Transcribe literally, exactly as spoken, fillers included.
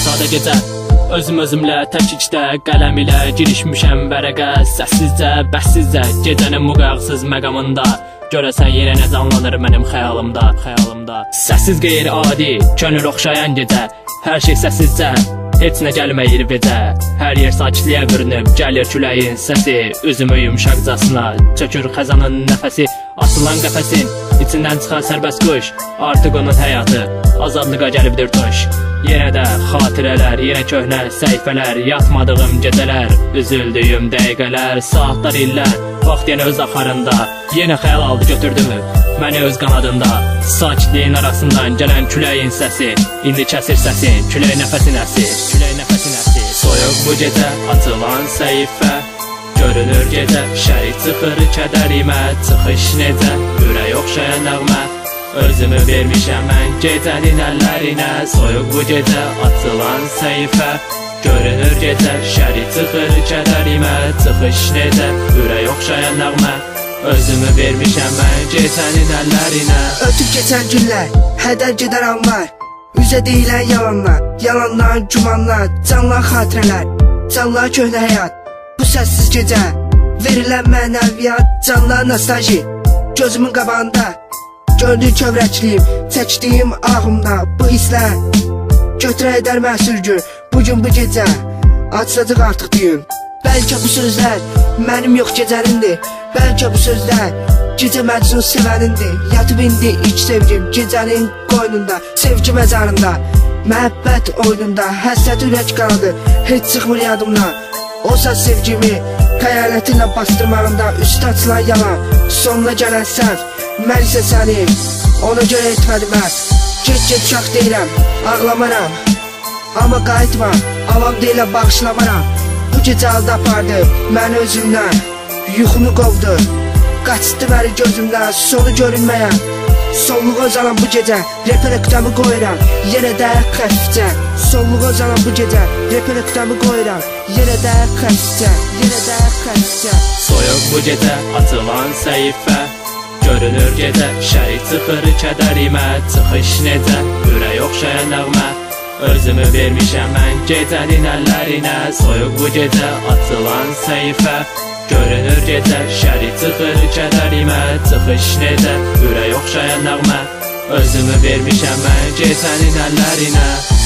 sadə gecə. Özüm özümlə tək içdə qələm ilə girişmişəm vərəqə. Səssizcə, bəssizcə gecənin müqayğısız məqamında görəsən yenə nə canlanır mənim xəyalımda, xəyalımda. Səssiz qeyri-adi, könül oxşayan gecə. Hər şey səssizcə, heç nə gəlməyir vecə. Hər yer sakitliyə bürünüb, gəlir küləyin səsi. Üzümü yumşaqcasına çökür xəzanın nəfəsi. Asılan qəfəsin içindən çıxan sərbəst quş, artıq onun həyatı azadlığa gəlibdir tuş. Yenə də xatirələr, yenə köhnə səhifələr, yatmadığım gecələr, üzüldüyüm dəqiqələr, saatlar, illər, vaxt yenə öz axarında. Yenə xəyal aldı götürdümü məni öz qanadında. Sakitliyin arasından gələn küləyin səsi, indi kəsir səsin, külək nəfəsin əsir, külək nəfəsin əsir. Soyuq bu gecə açılan səhifə, görünür gecə, şərik çıxır kədərimə. Çıxış necə, ürək oxşayan nəğmə, özümü vermişəm mən gecənin əllərinə. Soyuq bu gecə açılan səhifə, görünür gecə, şərik çıxır kədərimə. Çıxış necə, ürək oxşayan nəğmə, özümü vermişəm mən gecənin əllərinə. Ötüb keçən günlər, hədər gedər anlar, üzə deyilən yalanlar, yalanlar, gümanlar, canlar xatirələr, canlar köhnə həyat. Bu səssiz gecə, verilən mənəviyyat, canlar nostalji, gözümün qabağında gördüyüm kövrəkliyim, çəkdiyim ağımda. Bu hisslər götürə edər məhsulgür, bugün bu gecə açılacaq artıq düyün. Bəlkə bu sözlər mənim yox gecənindir, bəlkə bu sözlər gecə məcnun sevənindir. Yatıb indi ilk sevgim gecənin qoynunda, sevgi məzarında, məhəbbət oyununda. Həsrət ürək qanadı, heç çıxmır yadımdan. Olsa sevgimi xəyalətinlə bastırmağında, üstü açılan yalan, sonuna gələn səhv, mən isə səni ona görə etmədim mən. Get-get uşaq deyirəm, ağlamaram, amma qayıtma, avam deyiləm, bağışlamaram. Bu gecə aldı apardı məni özümdən, yuxunu qovdu, qaçdı məni gözümdən, sonu görünməyən. Sonluğa uzanan bu gecə, repərə kütəmi qoyuram, yenə də xəfifcə. Sonluğa uzanan bu gecə, repərə kütəmi qoyuram, yenə də xəfifcə, yenə də xəfifcə. Soyuq bu gecə açılan səhifə, görünür gecə, şərik çıxır kədərimə. Çıxış necə, ürək oxşayan nəğmə, özümü vermişəm mən gecənin əllərinə. Soyuq bu gecə açılan səhifə, görünür gecə, şərik çıxır kədərimə. Çıxış necə, ürək oxşayan nəğmə, özümü vermişəm mən gecənin əllərinə.